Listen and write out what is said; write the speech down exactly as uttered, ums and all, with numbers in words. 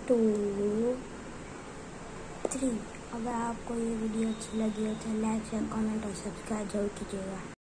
To three. अगर आपको ये वीडियो अच्छी लगी हो तो लाइक शेयर कमेंट और सब्सक्राइब जरूर कीजिएगा।